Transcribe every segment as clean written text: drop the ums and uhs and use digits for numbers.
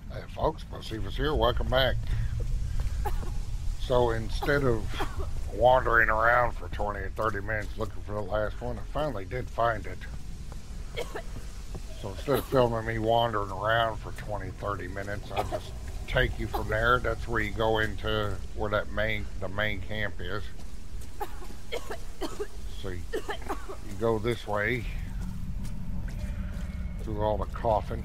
Hey folks, Bocephus here. Welcome back. So instead of wandering around for 20 or 30 minutes looking for the last one, I finally did find it. So instead of filming me wandering around for 20, 30 minutes, I'll just take you from there. That's where you go into where the main camp is. So you go this way through all the coffin.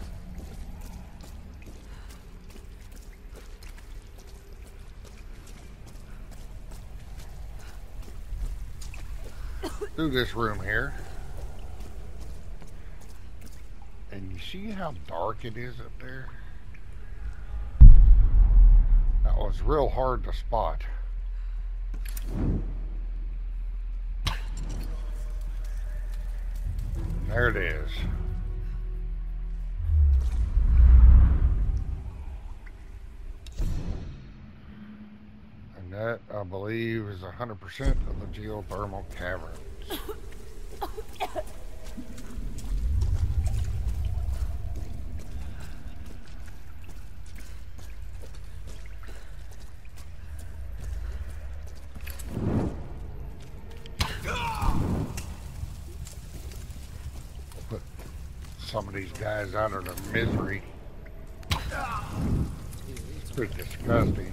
Through this room here. And you see how dark it is up there? That was real hard to spot. There it is. And that, I believe, is 100% of the geothermal caverns. Put some of these guys out of their misery. It's pretty disgusting.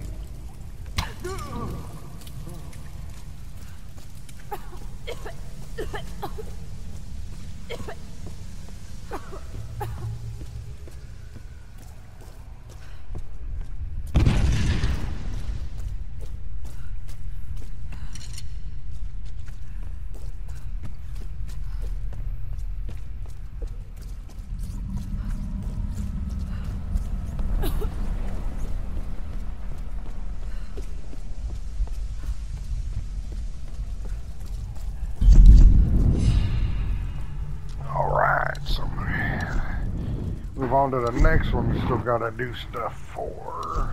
Alright, so move on to the next one we still gotta do stuff for.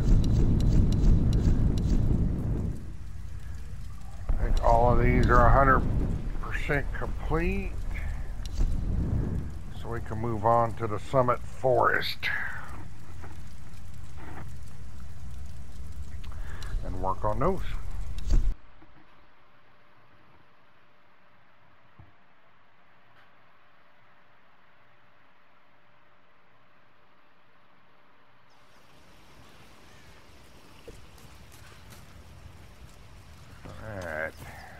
I think all of these are 100% complete. So we can move on to the Summit Forest and work on those. Alright.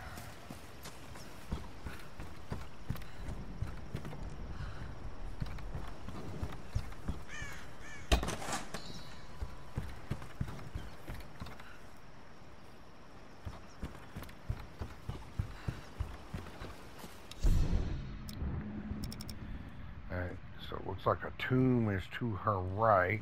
Alright, so it looks like a tomb is to her right.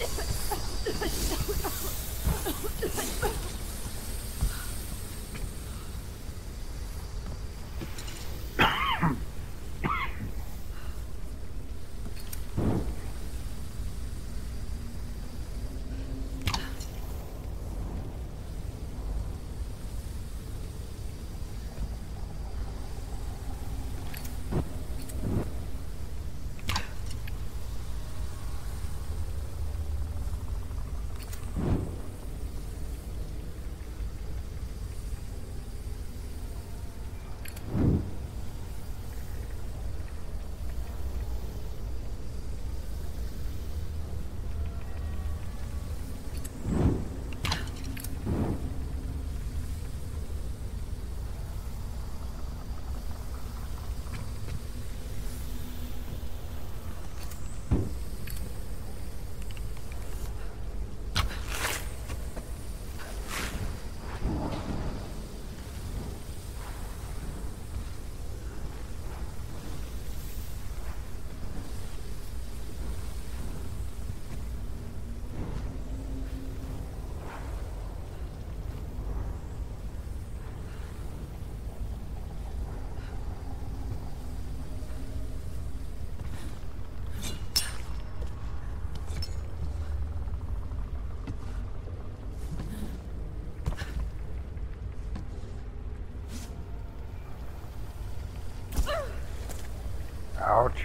Ouch.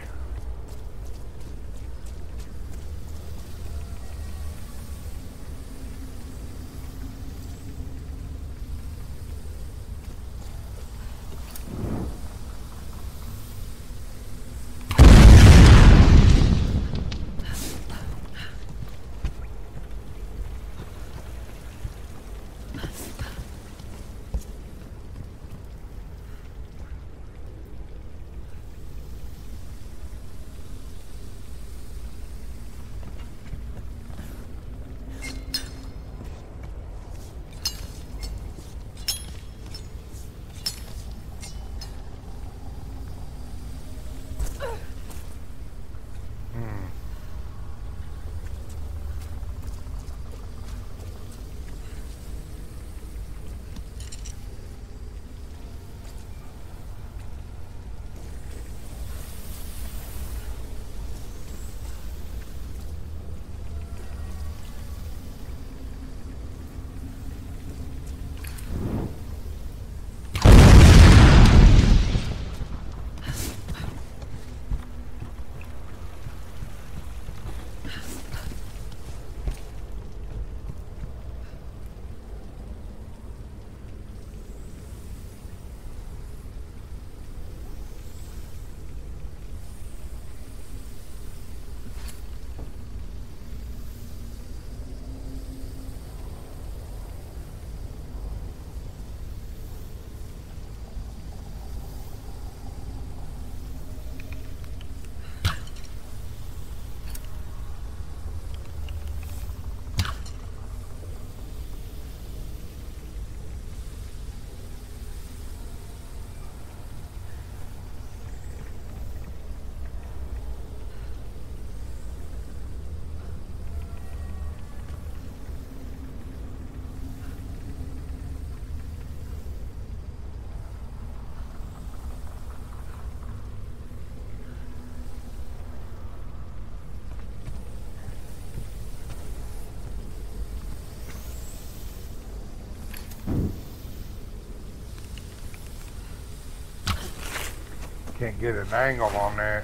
Can't get an angle on that.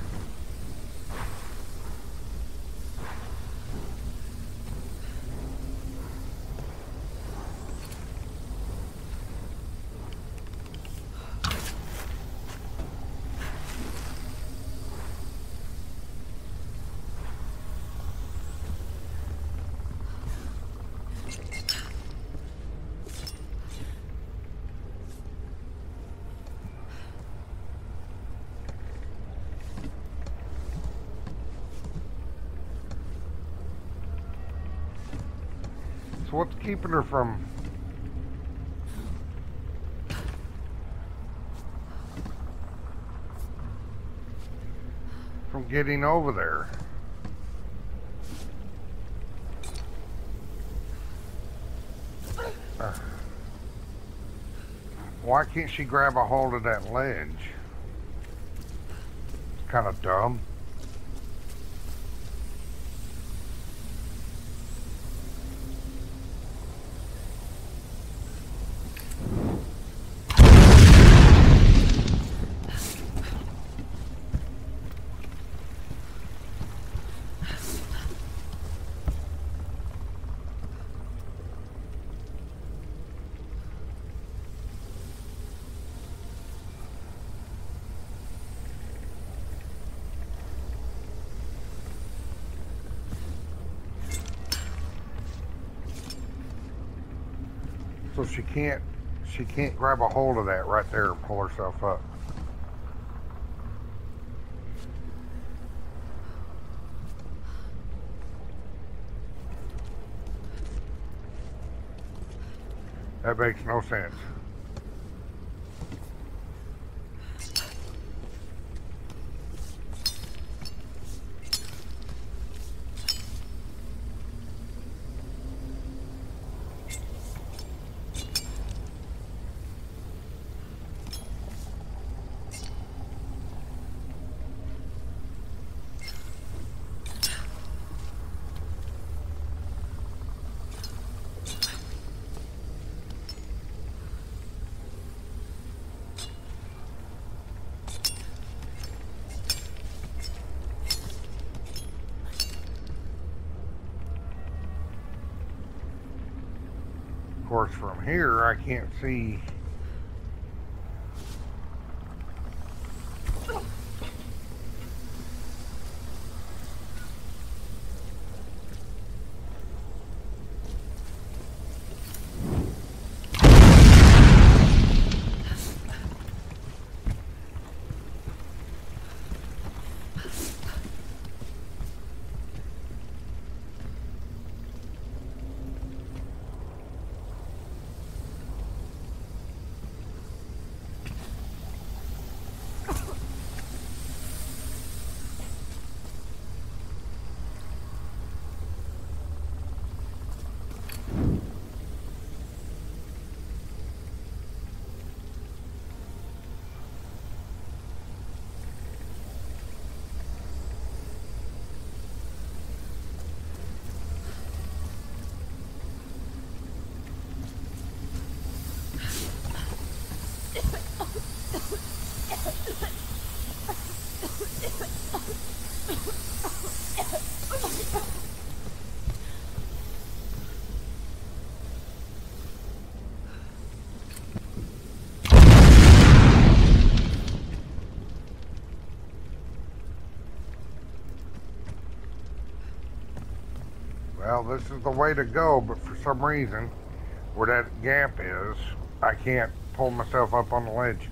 So what's keeping her from getting over there? Why can't she grab a hold of that ledge? It's kind of dumb. So she can't grab a hold of that right there and pull herself up. That makes no sense. Of course, from here I can't see. Well, this is the way to go, but for some reason, where that gap is, I can't pull myself up on the ledge.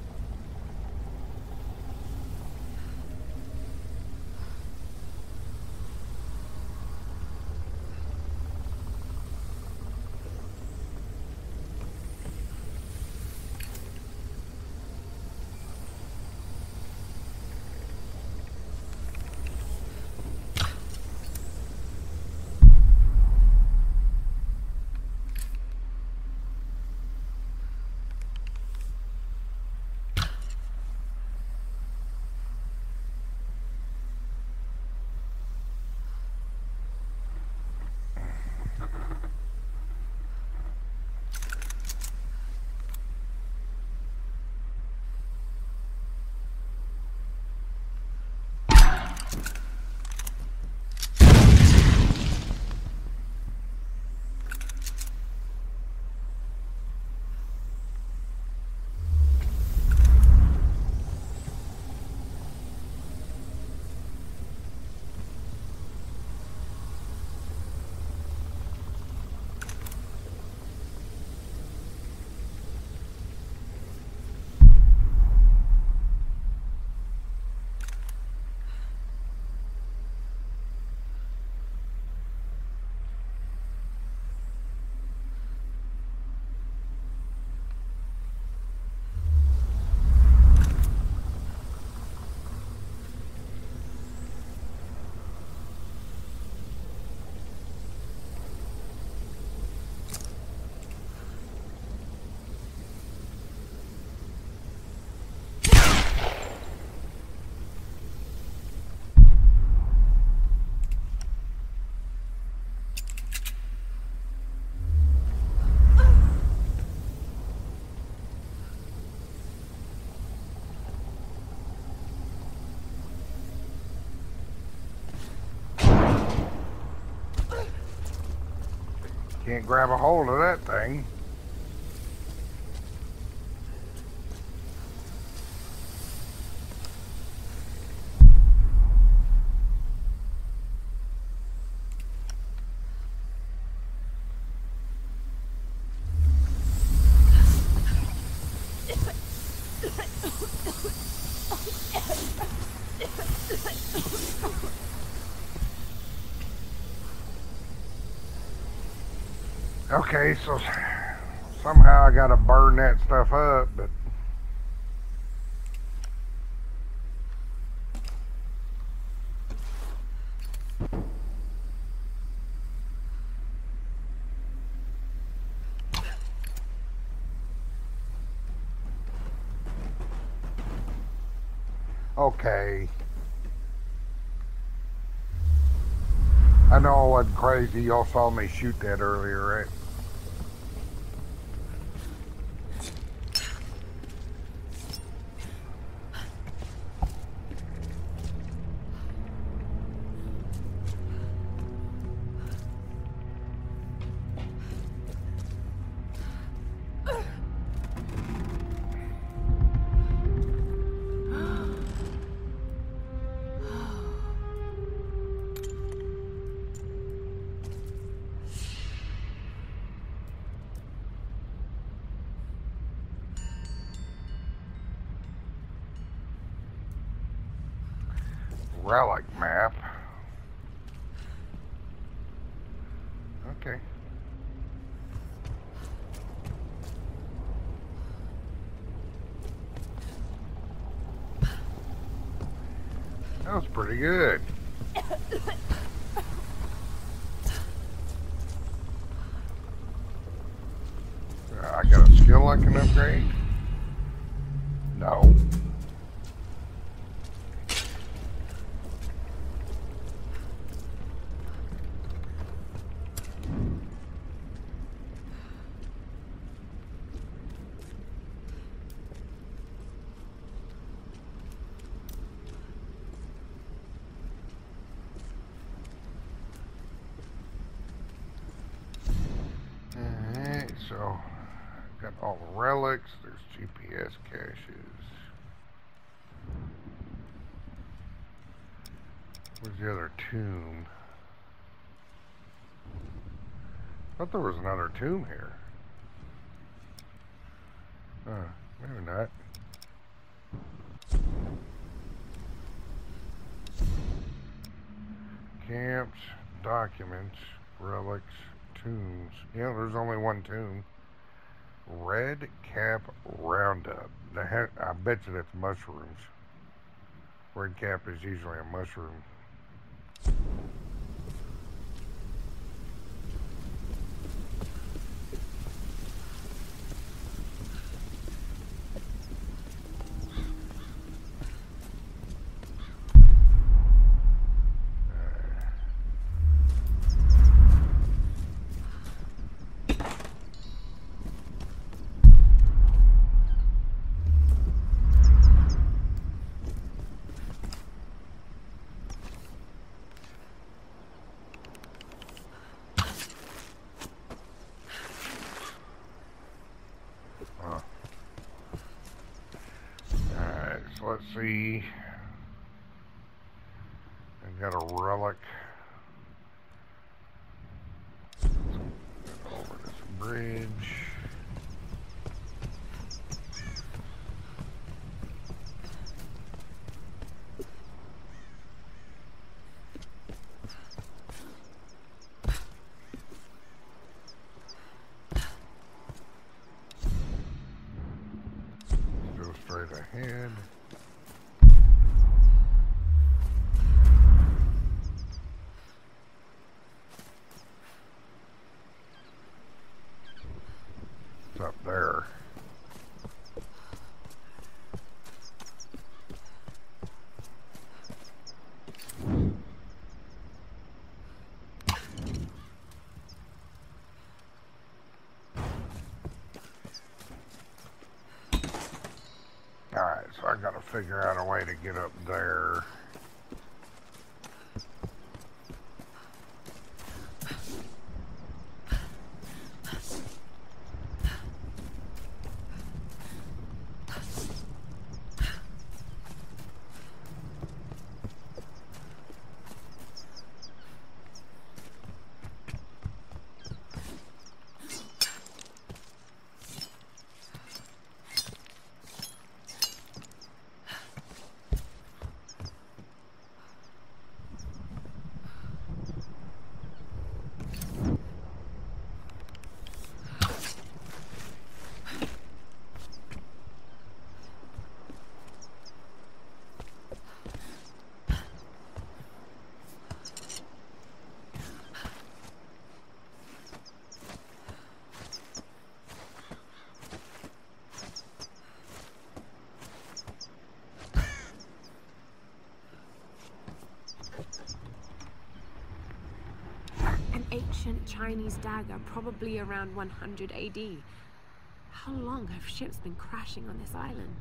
Can't grab a hold of that thing. Okay, so somehow I gotta burn that stuff up, but okay. I know I wasn't crazy. Y'all saw me shoot that earlier, right? Relic map. Okay. That was pretty good. I got a skill I can upgrade? No. Alright, so got all the relics, there's GPS caches. Where's the other tomb? I thought there was another tomb here. Maybe not. Camps, documents, relics, tombs. Yeah, there's only one tomb. Red Cap Roundup. I bet you that's mushrooms. Red Cap is usually a mushroom. Let's see. I got a relic. Over this bridge. Let's go straight ahead. Up there. Alright, so I gotta figure out a way to get up there. ancient Chinese dagger, probably around 100 AD. How long have ships been crashing on this island?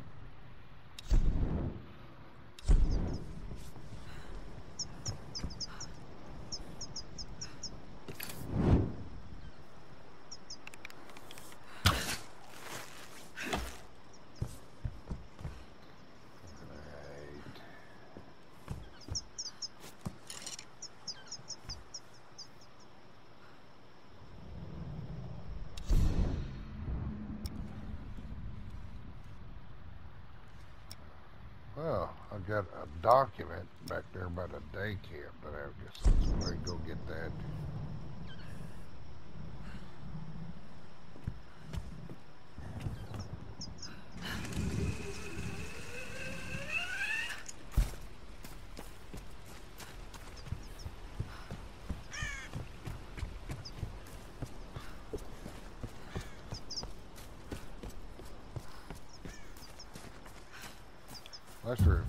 Well, I got a document back there about a day camp, but I guess let's go ahead and go get that. Mushrooms.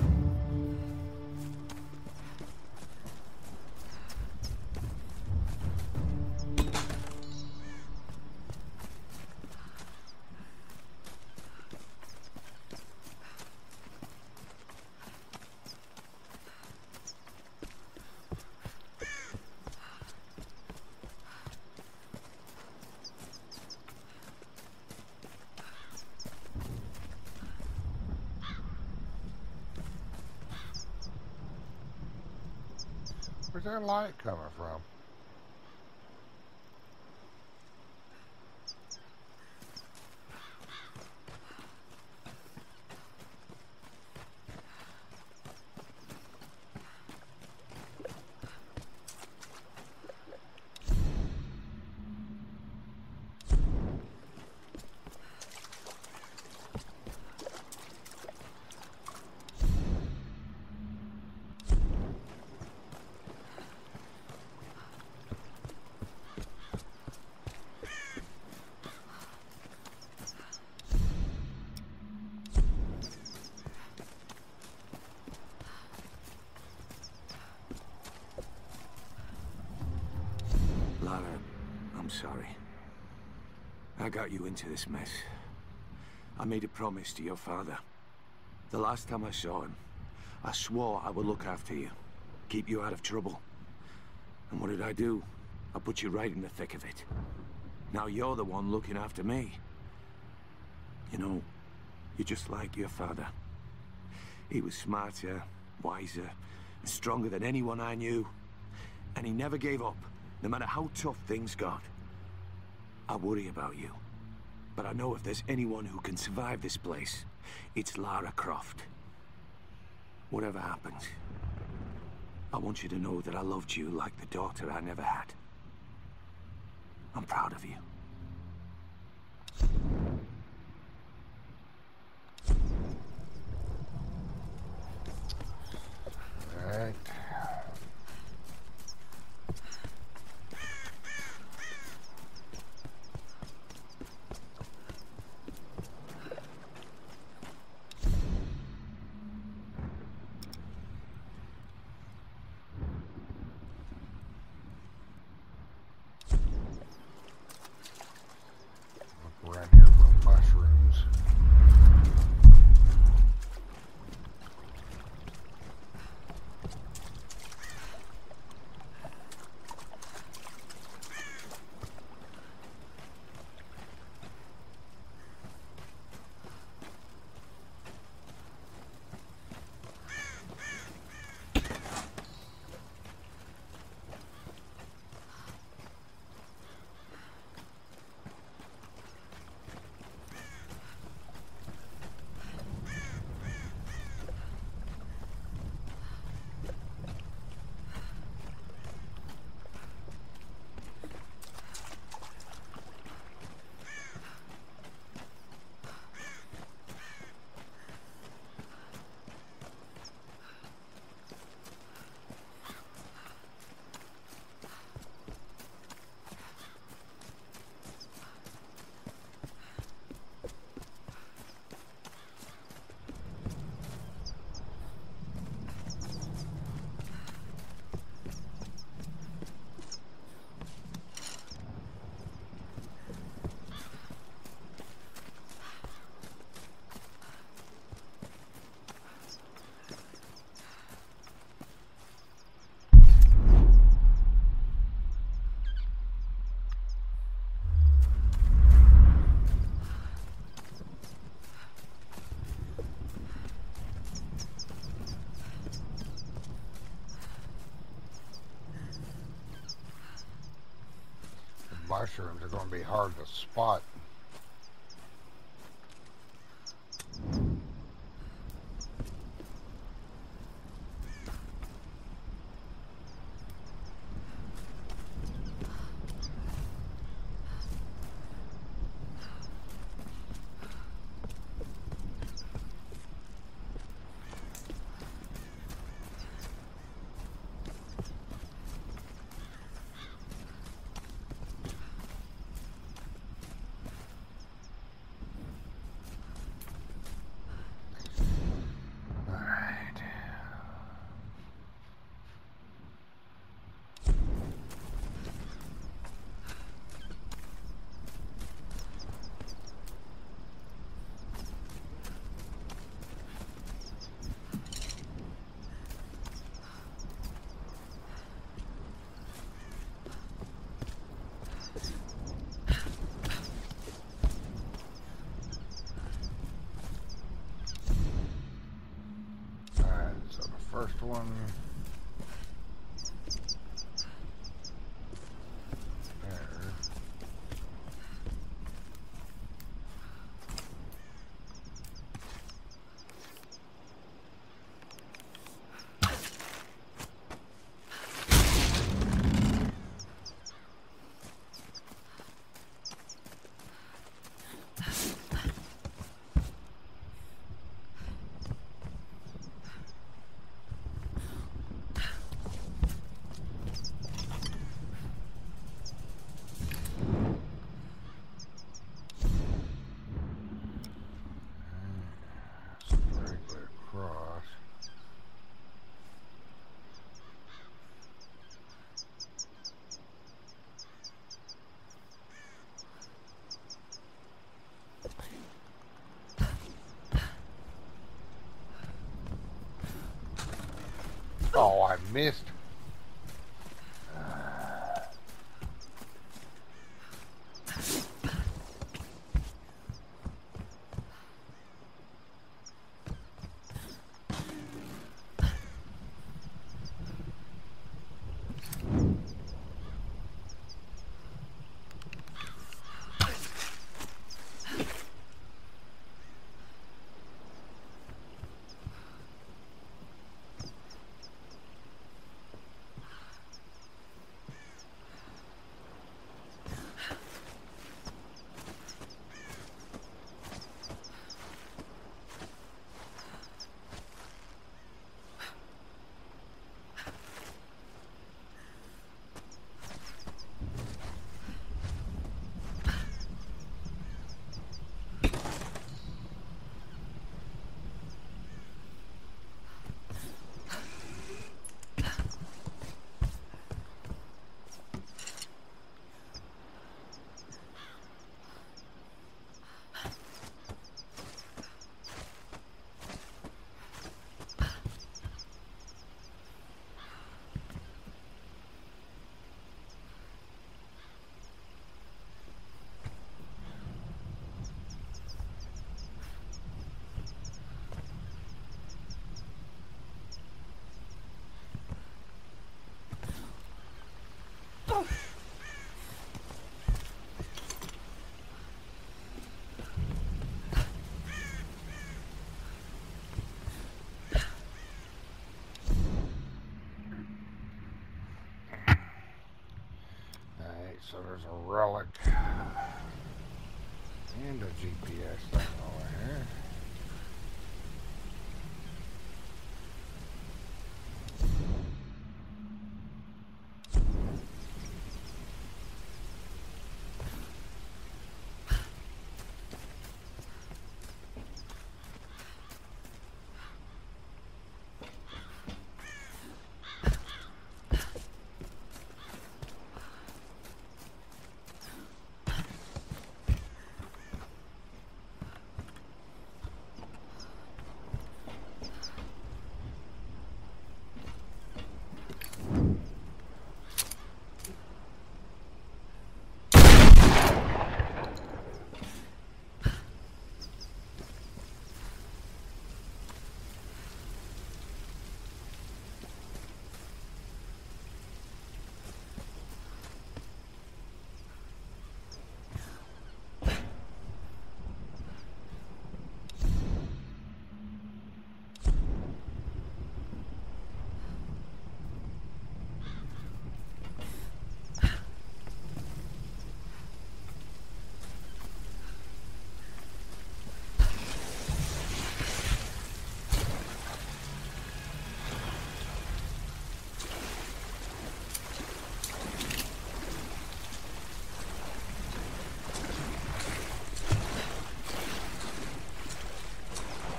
Where's that light coming from? Lara, I'm sorry. I got you into this mess. I made a promise to your father. The last time I saw him, I swore I would look after you, keep you out of trouble. And what did I do? I put you right in the thick of it. Now you're the one looking after me. You know, you're just like your father. He was smarter, wiser, and stronger than anyone I knew. And he never gave up, no matter how tough things got. I worry about you. But I know if there's anyone who can survive this place, it's Lara Croft. Whatever happens, I want you to know that I loved you like the daughter I never had. I'm proud of you. All right. mushrooms are going to be hard to spot. First one. There. Oh, I missed. So there's a relic and a GPS thing over here.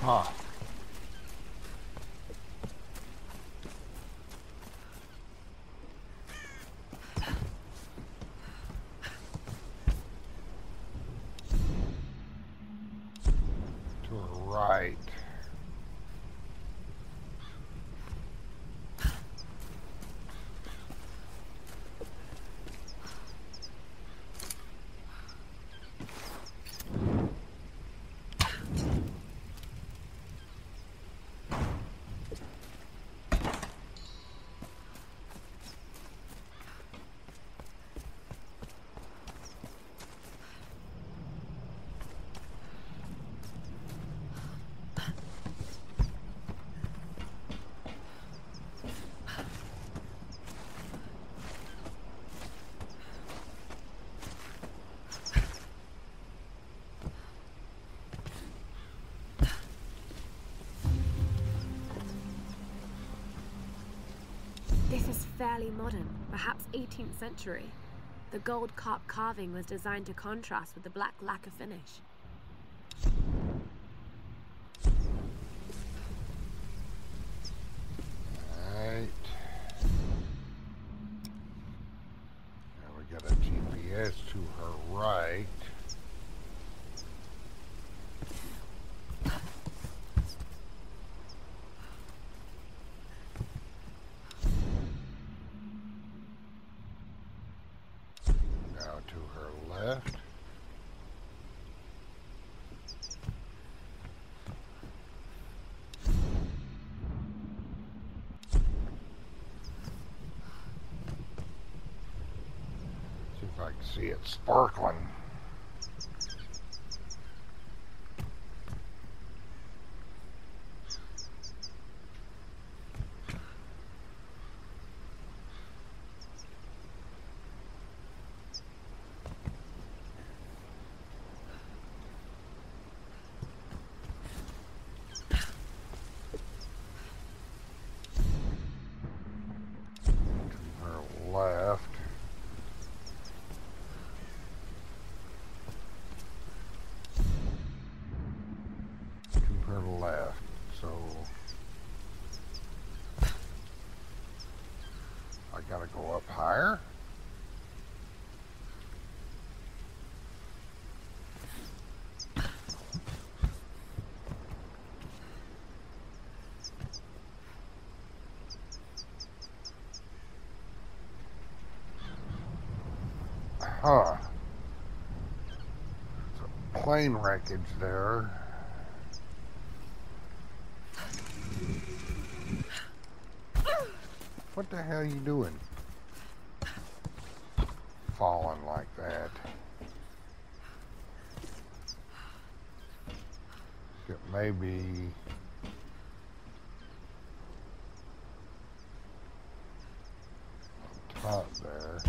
Huh. To the right. This is fairly modern, perhaps 18th century. The gold carp carving was designed to contrast with the black lacquer finish. Right. Now we got a GPS to her right. Now to her left. See if I can see it sparkling. Left. To her left. So I gotta go up higher. Huh. There's a plane wreckage there. What the hell are you doing? Falling like that. It may be on top there.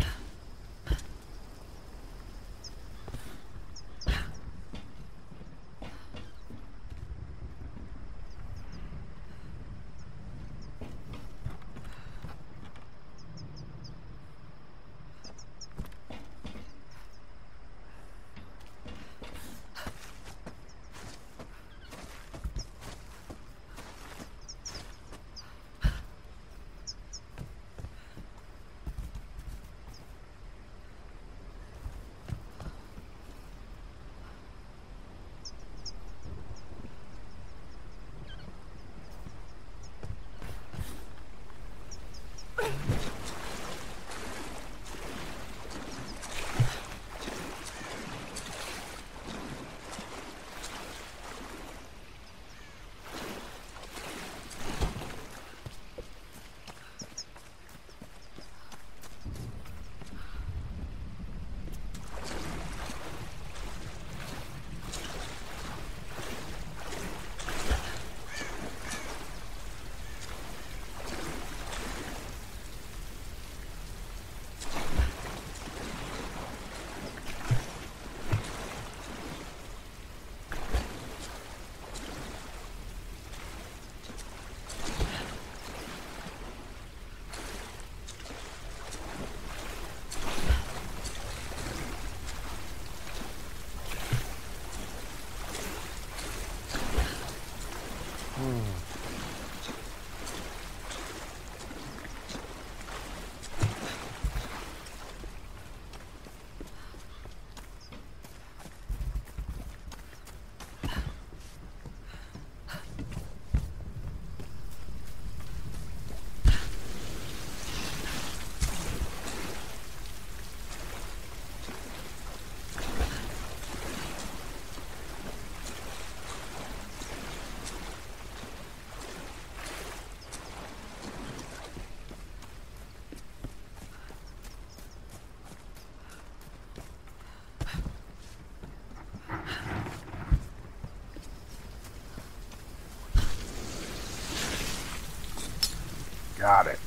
Got it.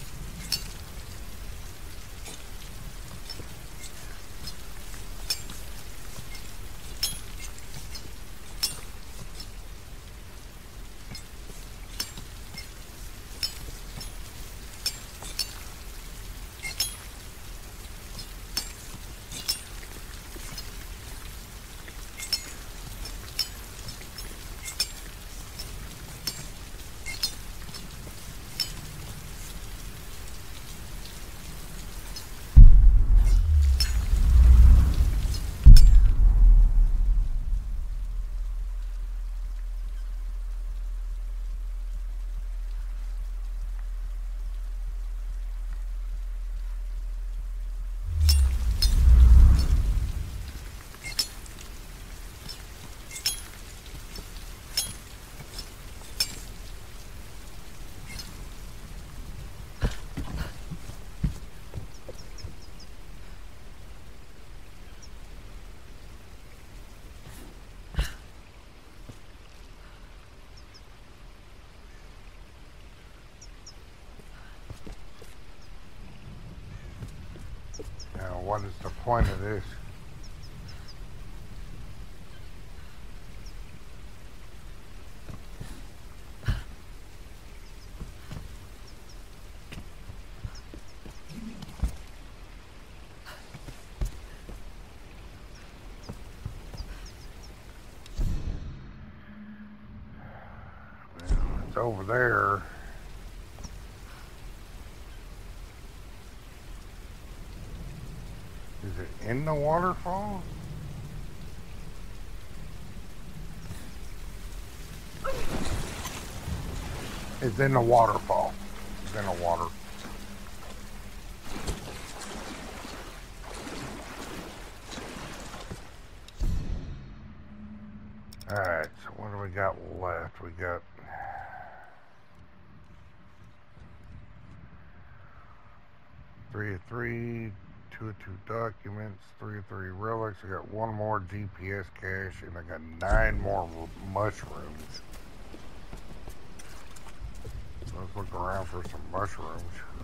Now, what is the point of this? Well, it's over there. Is it in the waterfall? It's in the waterfall. It's in the water. Alright, so what do we got left? We got 3 of 3, 2 of 2 documents, 3 of 3 relics. I got 1 more GPS cache, and I got 9 more mushrooms. So let's look around for some mushrooms.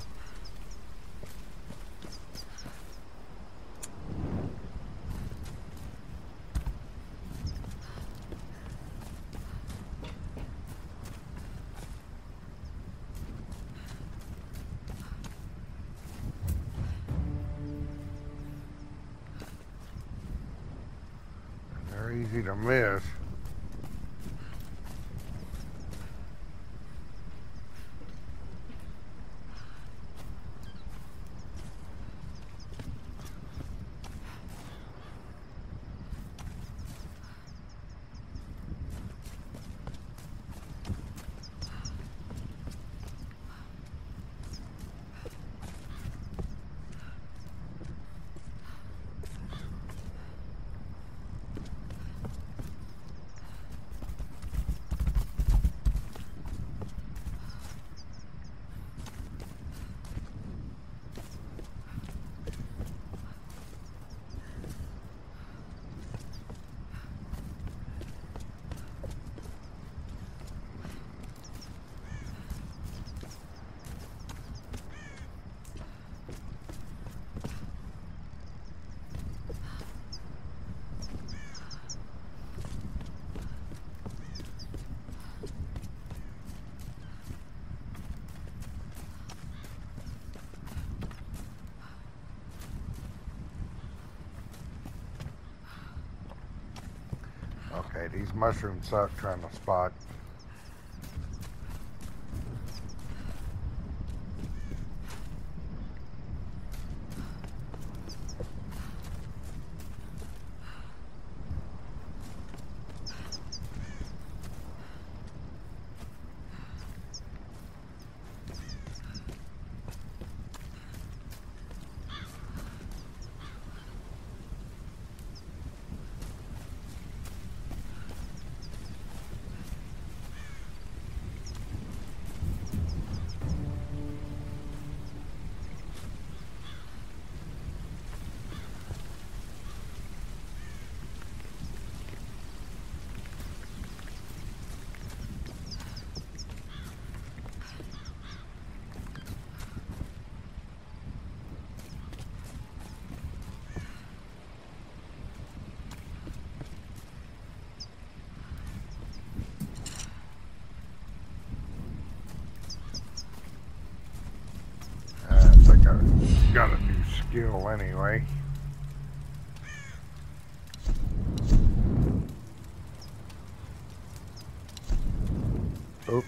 They're easy to miss. Okay, these mushrooms suck trying to spot. skill anyway. Oops.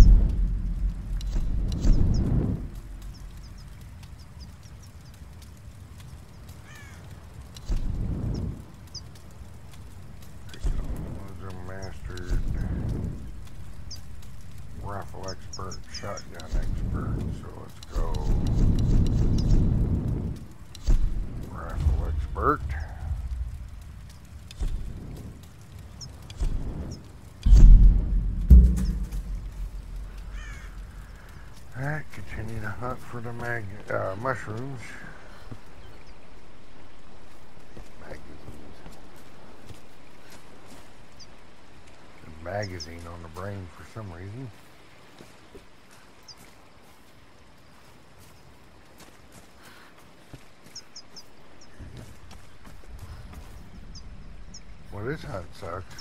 Mastered rifle expert, shotgun expert. So let's go rifle expert. Alright, continue to hunt for the mushrooms. Magazine on the brain for some reason. Well, this hunt sucks.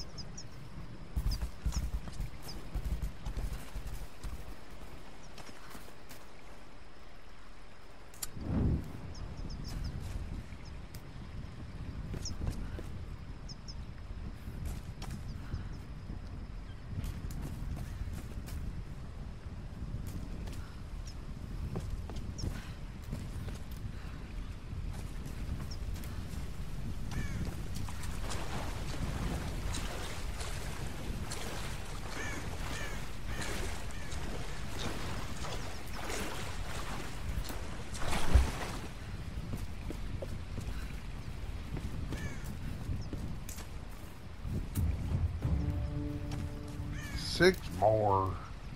Six more.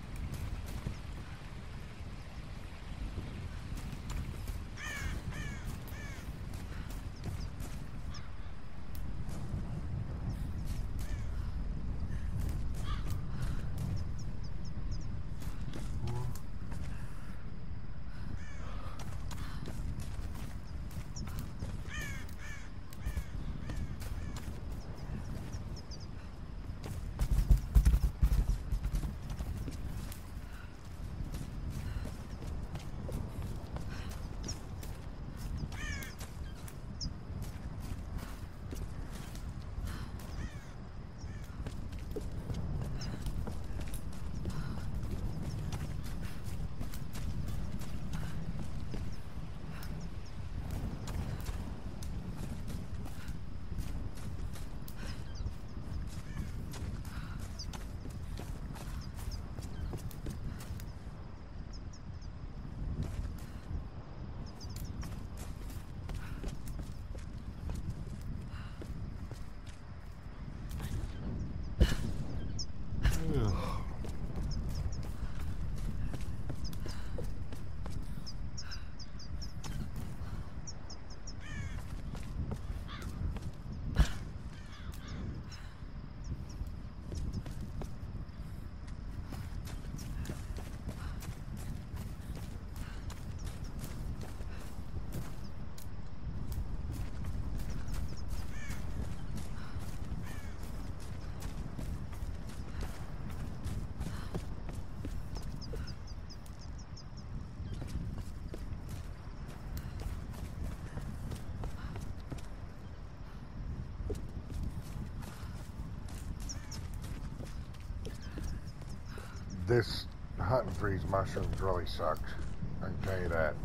This hunting for these mushrooms really sucks. I can tell you that.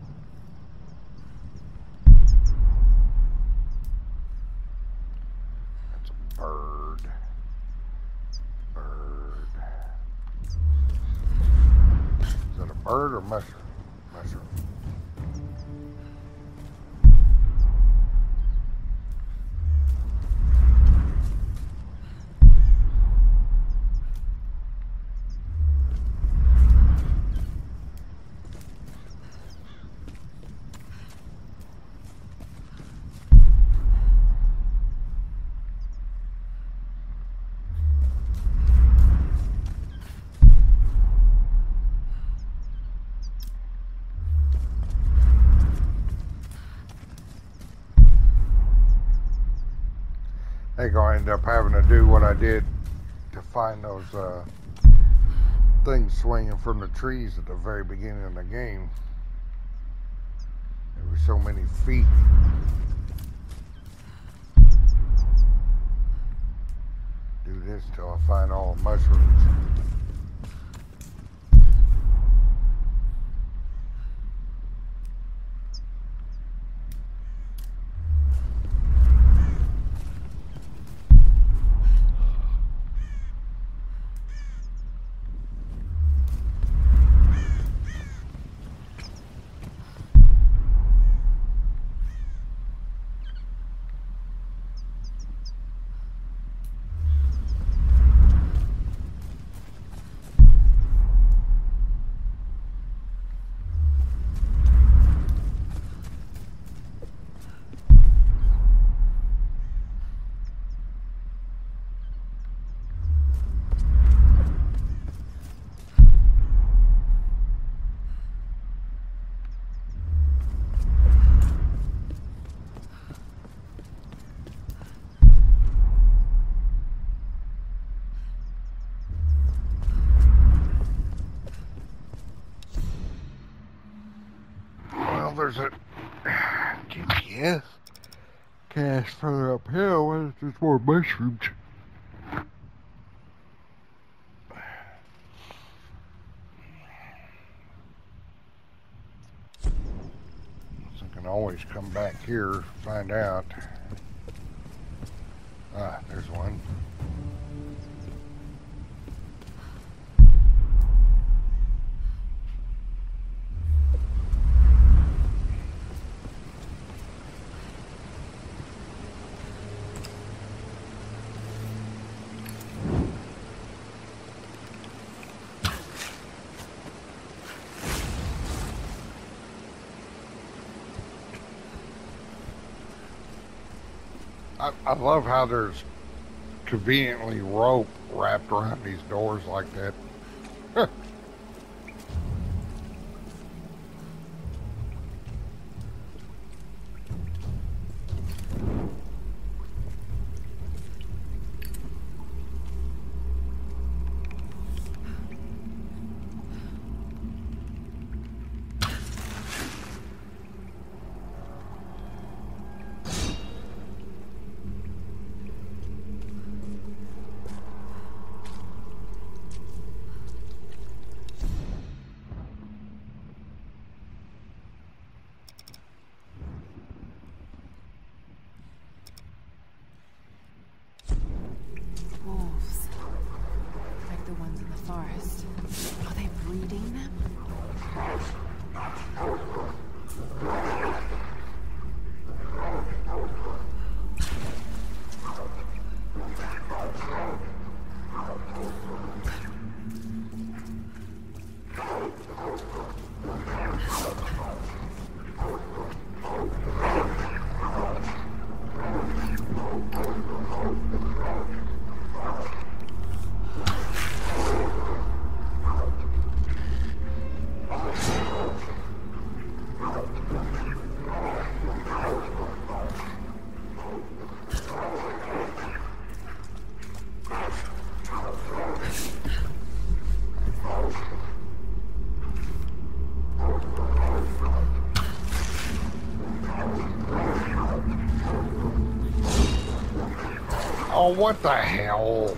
That's a bird. Bird. Is that a bird or mushroom? Mushroom. I think I'll end up having to do what I did to find those things swinging from the trees at the very beginning of the game. It was every so many feet. Do this till I find all the mushrooms. There's a GPS cache further uphill where there's more mushrooms. So I can always come back here, find out. Ah, there's one. I love how there's conveniently rope wrapped around these doors like that. Wolves. Like the ones in the forest. Are they breeding them? Oh, what the hell?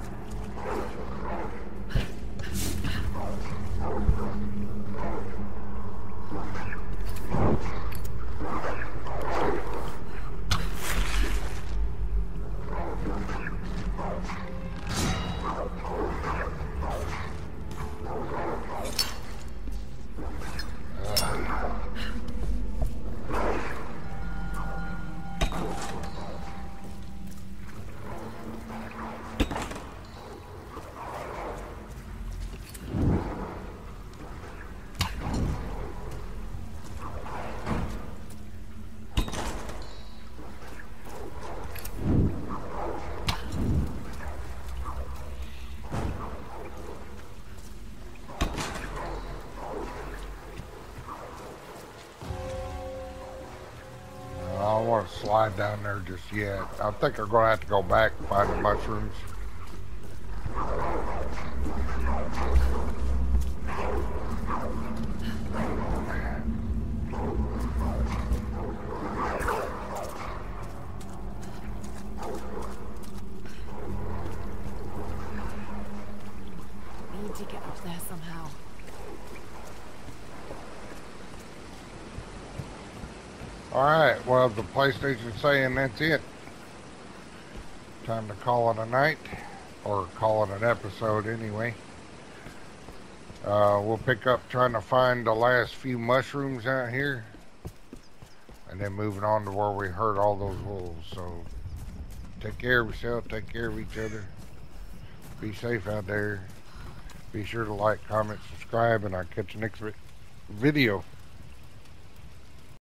I don't want to slide down there just yet. I think I'm going to have to go back and find the mushrooms. there somehow. Alright, well, the PlayStation's saying that's it. Time to call it a night. Or call it an episode anyway. We'll pick up trying to find the last few mushrooms out here. And then moving on to where we heard all those wolves. So, take care of yourself. Take care of each other. Be safe out there. Be sure to like, comment, subscribe, and I'll catch you next video.